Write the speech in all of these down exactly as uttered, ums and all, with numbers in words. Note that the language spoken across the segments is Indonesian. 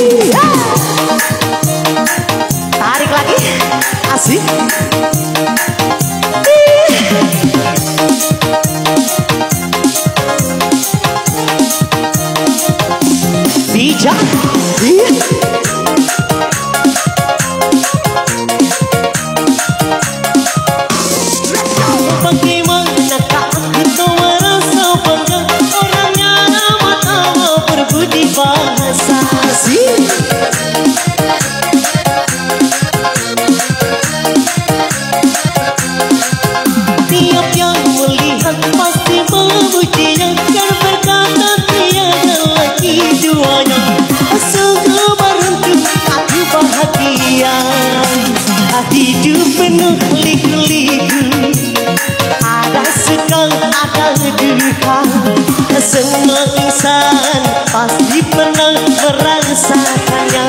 Tarik lagi, asik. Bijak. Bagaimana aku merasa bangga orangnya tahu berbudi bahasa. Tiap yang melihat pasti memujinya dan berkata tiada lagi duanya. Sungguh beruntung aku bahagia, hidup penuh liku-liku. Ada suka, ada duka, semua insan pasti pernah merasakannya.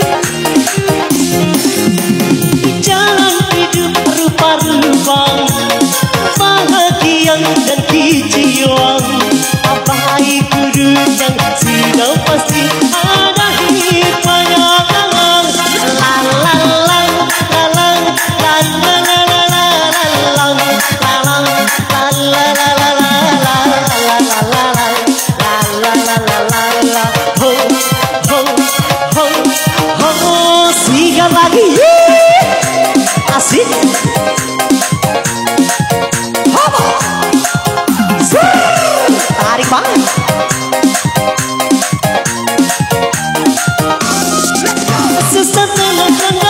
Jalan hidup rupa-rupa, bahagia dan kecewa, baik buruk yang sudah pasti ada hikmahnya. Sikat lagi, asik. Hobo, tarik banget. Sesaat